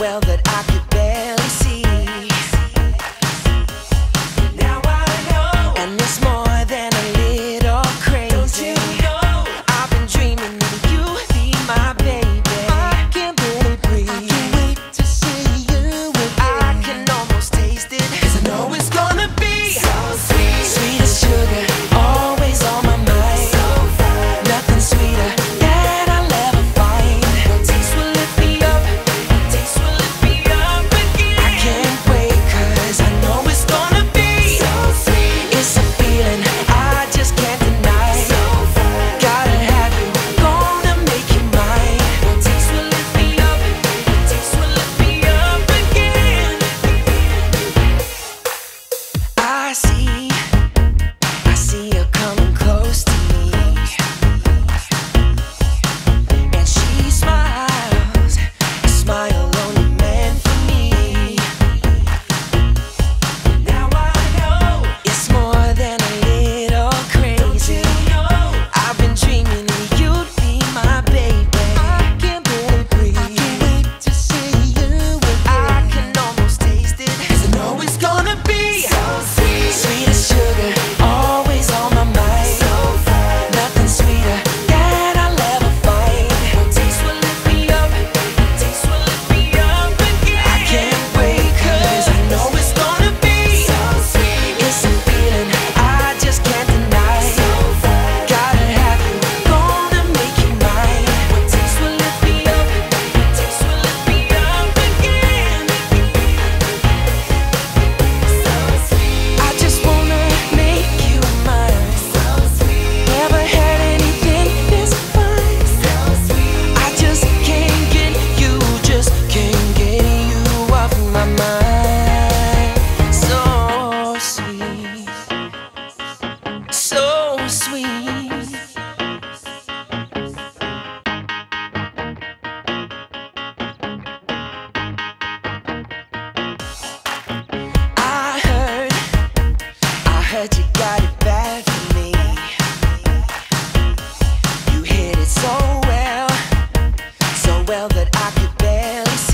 well that I could barely see. Now I know, and it's more than a little crazy. Don't you know? I've been dreaming of you be my baby. I can't barely breathe. I can't wait to see you again. I can almost taste it, 'cause I know it's gonna be so sweet. Sweet as sugar, always on my mind. So fine. Nothing sweeter that I'll ever find. Your taste will lift me up. Your taste will lift me up again. I can't wait, 'cause I know it's gonna be so sweet. It's a feeling I just can't deny. So fine. Gotta have you, gonna make you mine. Your taste will lift me up. Your taste will lift me up again. I see her coming close to me, and she smiles, a smile only meant for me. Now I know, it's more than a little crazy. Don't you know? I've been dreaming that you'd be my baby. I can't barely breathe. I can't wait to see you again. I can almost taste it, 'cause I know it's gonna be so sweet. Sweet as sugar, always on my mind. So fine. Nothing sweeter that I'll ever find. Your taste will lift me up. Your taste will lift me up again. I can't wait, 'cause I know it's gonna be so sweet. It's a feeling I just can't deny. So fine. Gotta have you, gonna make you mine. Your taste will lift me up. Your taste will lift me up again. So sweet. I just wanna make you mine. So sweet. Never had anything this fine. So sweet. I just can't get you, just can't get you off my mind. So sweet. So sweet. I heard you got it bad for me. You hit it so well that I could barely see.